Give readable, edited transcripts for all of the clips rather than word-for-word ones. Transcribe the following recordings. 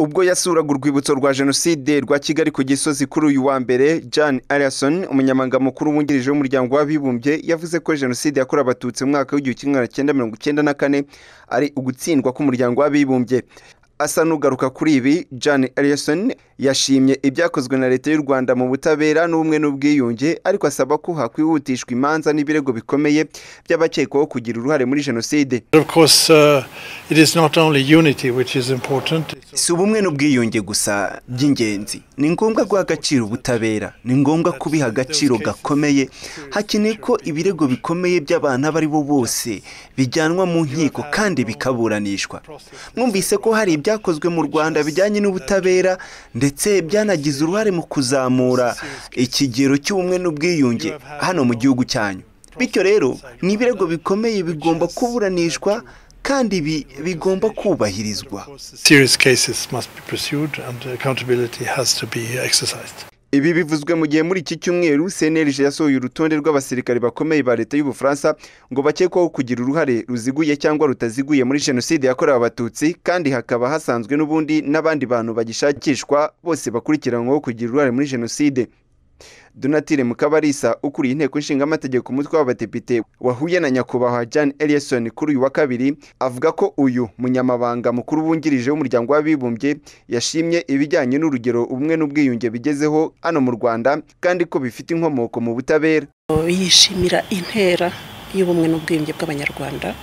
ubwo yasuraga urwibutso rwa Jenoside rwa Kigali ku Gisozi kuri uyu wa mbere, Jan Eliasson, umunyamabanga mukuru wungirije w'umuryango w'abibumbye, yavuze ko Jenoside yakorewe Abatutsi mu mwaka w'1994 ari ugutsindwa k'umuryango w'abibumbye. Asa n'ugaruka kuri ibi, Jan Eliasson yashimye ibyakozwe na leta y'u Rwanda mu butabera n'ubumwe n'ubwiyunge, ariko asaba ko hakwihutishwa imanza n'ibirego bikomeye by'abakekwaho kugira uruhare muri Jenoside. Of course, it is not only unity which is important. Si ubumwe n'ubwiyunge gusa by'ingenzi, ni ngombwa guha agaciro ubutabera, ni ngombwa kubiha agaciro gakomeye. Hakeneye ko ibirego bikomeye by'abantu abo ari bo bose bijyanwa mu nkiko kandi bikaburanishwa. Mwumvise ko hari ibyakozwe mu Rwanda bijyanye n'ubutabera ndetse byanagize uruhare mu kuzamura ikigero cy'ubumwe n'ubwiyunge hano mu gihugu cyanyu. Bityo rero ni ibirego bikomeye bigomba kuburanishwa kandi bigomba kubahirizwa. Serious cases must be pursued and accountability has to be exercised. Ibi bivuzwe mu gihe muri iki cyumweru CNLG yasohoye urutonde rw'abasirikare bakomeye ba leta y'Ubufaransa ngo bakekwaho kugira uruhare ruziguye cyangwa rutaziguye muri Jenoside yakorewe Abatutsi, kandi hakaba hasanzwe n'ubundi n'abandi bantu bagishakishwa bose bakurikiranyweho kugira uruhare muri Jenoside. Donatille Mukabarisa, ukuriye inteko nshingaamategeko umutwe w'abadepite, wahuye na nyakubahwa Jan Eliasson kuri uyu wa kabiri, avuga ko uyu munyamabanga mukuru wungirije w'umuryango w'abibumbye yashimye ibijyanye n'urugero ubumwe n'ubwiyunge bigezeho hano mu Rwanda, kandi ko bifite inkomoko mu butabera. Yishimira intera y'ubumwe n'ubwiyunge bw'Abanyarwanda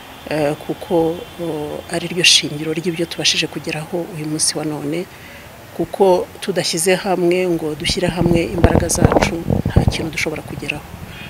kuko ari ryo shingiro ry'ibyo tubashije kugeraho uyu munsi wa none, kuko tudashyize hamwe ngo dushyire hamwe imbaraga zacu nta kintu dushobora kugeraho.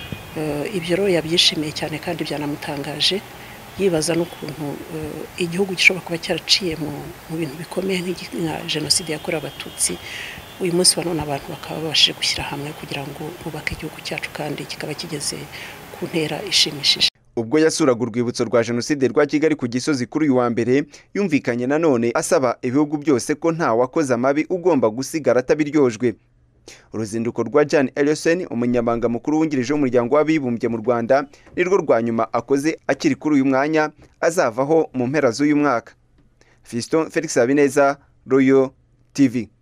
Ibyo rero yabyishimiye cyane kandi byanamutangaje, yibaza n'ukuntu igihugu gishobora kuba cyaraciye mu bintu bikomeye nka Jenoside yakorewe Abatutsi, uyu munsi wa none abantu bakaba babashije gushyira hamwe kugira ngo bubake igihugu cyacu kandi kikaba kigeze ku ntera ishimishije. Ubwo yasuraga urwibutso rwa Jenoside rwa Kigali ku Gisozi kuri uyu wa mbere, yumvikanye nanone asaba ibihugu byose ko nta wakoze amabi ugomba gusigara atabiryojwe. Uruzinduko rwa Jan Eliasson, umunyamabanga mukuru wungirije w'umuryango w'abibumbye mu Rwanda, nirwo rwa nyuma akoze akiri kuri uyu mwanya, azavaho mu mpera z'uyu mwaka. Fiston Felix Habineza, Royal TV.